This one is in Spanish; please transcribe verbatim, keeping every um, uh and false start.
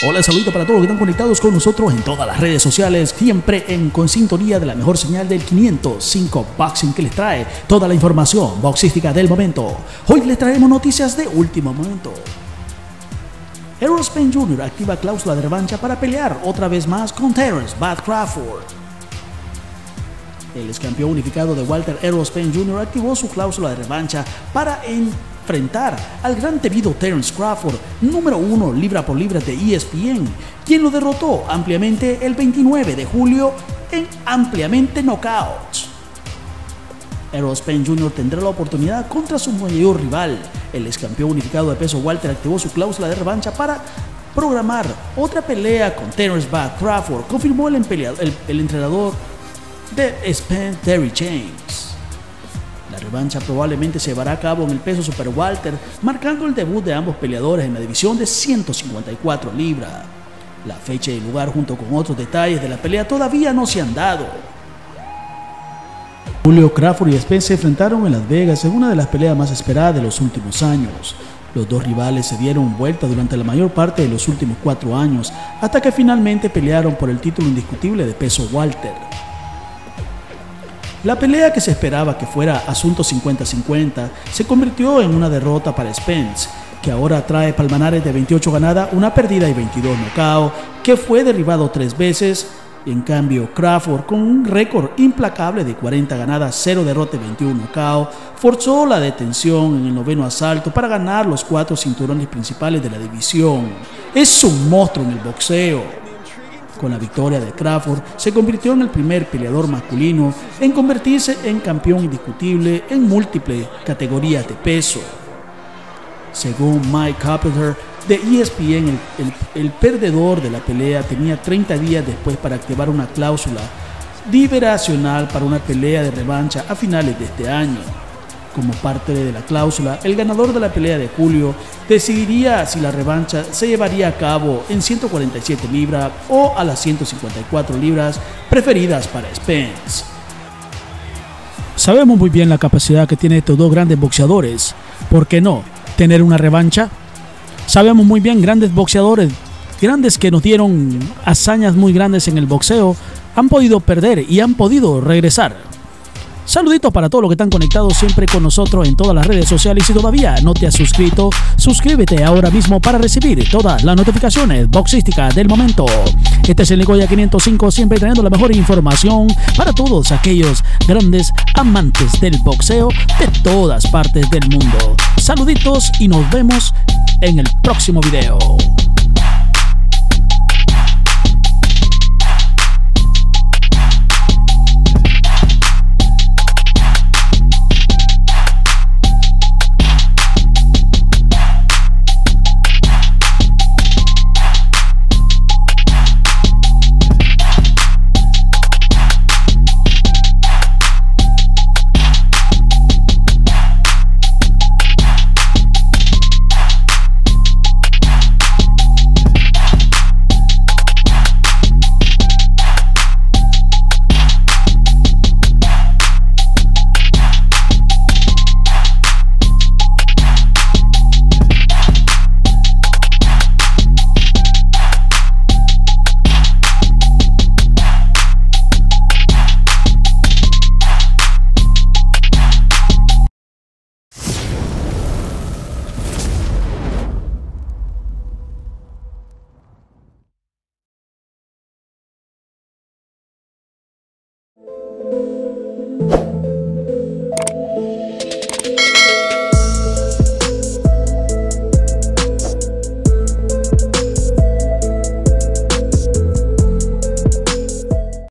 Hola, saludito para todos los que están conectados con nosotros en todas las redes sociales, siempre en con sintonía de la mejor señal del quinientos cinco Boxing, que les trae toda la información boxística del momento. Hoy les traemos noticias de último momento. Errol Spence junior activa cláusula de revancha para pelear otra vez más con Terence Bud Crawford. El ex campeón unificado de Walter, Errol Spence junior activó su cláusula de revancha para enfrentar al gran temido Terence Crawford, número uno libra por libra de E S P N, quien lo derrotó ampliamente el veintinueve de julio en ampliamente knockouts. Errol Spence junior tendrá la oportunidad contra su mayor rival. El ex campeón unificado de peso Walter activó su cláusula de revancha para programar otra pelea con Terence Bud Crawford, confirmó el, el, el entrenador de Spence, Terry James. La revancha probablemente se llevará a cabo en el peso super welter, marcando el debut de ambos peleadores en la división de ciento cincuenta y cuatro libras. La fecha y el lugar, junto con otros detalles de la pelea, todavía no se han dado. Julio, Crawford y Spence se enfrentaron en Las Vegas en una de las peleas más esperadas de los últimos años. Los dos rivales se dieron vuelta durante la mayor parte de los últimos cuatro años, hasta que finalmente pelearon por el título indiscutible de peso welter. La pelea, que se esperaba que fuera asunto cincuenta cincuenta, se convirtió en una derrota para Spence, que ahora trae palmanares de veintiocho ganadas, una perdida y veintidós knockouts, que fue derribado tres veces. En cambio, Crawford, con un récord implacable de cuarenta ganadas, cero derrotas y veintiuno knockouts, forzó la detención en el noveno asalto para ganar los cuatro cinturones principales de la división. Es un monstruo en el boxeo. Con la victoria de Crawford, se convirtió en el primer peleador masculino en convertirse en campeón indiscutible en múltiples categorías de peso. Según Mike Carpenter de E S P N, el, el, el perdedor de la pelea tenía treinta días después para activar una cláusula liberacional para una pelea de revancha a finales de este año. Como parte de la cláusula, el ganador de la pelea de julio decidiría si la revancha se llevaría a cabo en ciento cuarenta y siete libras o a las ciento cincuenta y cuatro libras preferidas para Spence. Sabemos muy bien la capacidad que tienen estos dos grandes boxeadores. ¿Por qué no tener una revancha? Sabemos muy bien, grandes boxeadores, grandes que nos dieron hazañas muy grandes en el boxeo, han podido perder y han podido regresar. Saluditos para todos los que están conectados siempre con nosotros en todas las redes sociales. Si todavía no te has suscrito, suscríbete ahora mismo para recibir todas las notificaciones boxísticas del momento. Este es el Nicoya quinientos cinco, siempre trayendo la mejor información para todos aquellos grandes amantes del boxeo de todas partes del mundo. Saluditos y nos vemos en el próximo video. Thank you.